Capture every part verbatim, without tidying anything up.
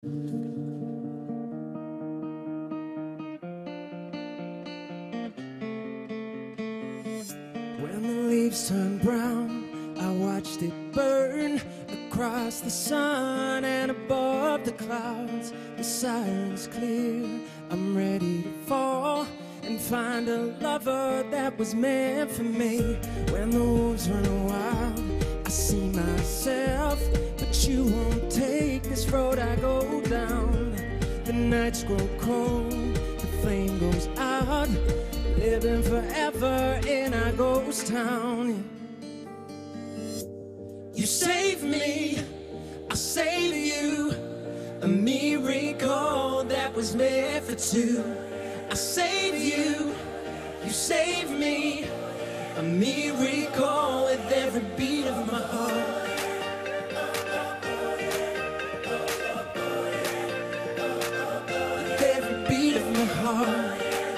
When the leaves turn brown, I watched it burn across the sun and above the clouds. The silence clear, I'm ready to fall and find a lover that was meant for me. When the wolves run wild, I see myself, but you won't take this road I go down. The nights grow cold, the flame goes out, living forever in our ghost town. You save me, I save you, a miracle that was meant for two. I save you, you save me, a miracle with every beat of my heart. With every beat of my heart.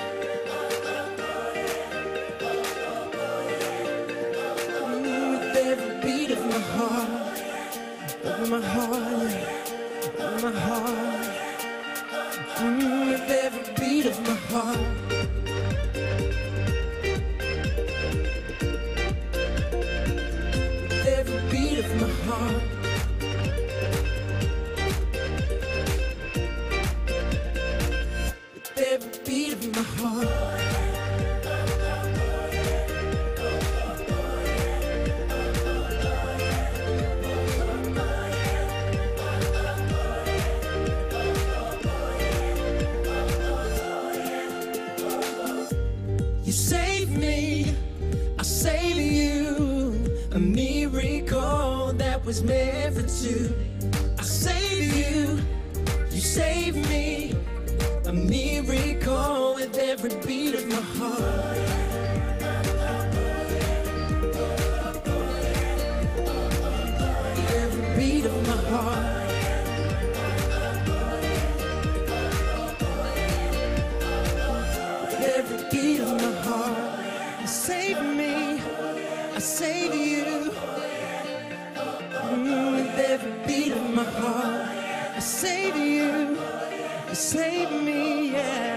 Of my heart, of my heart, mm, with every beat of my heart. With every beat of my heart. With every beat of my heart. You save me, I save you, a miracle that was meant for two. I save you, you save me, a miracle with every beat of my heart. With every beat of my heart. Every beat of my heart. You save me, I save you, mm, with every beat of my heart. I save you, you save me, yeah.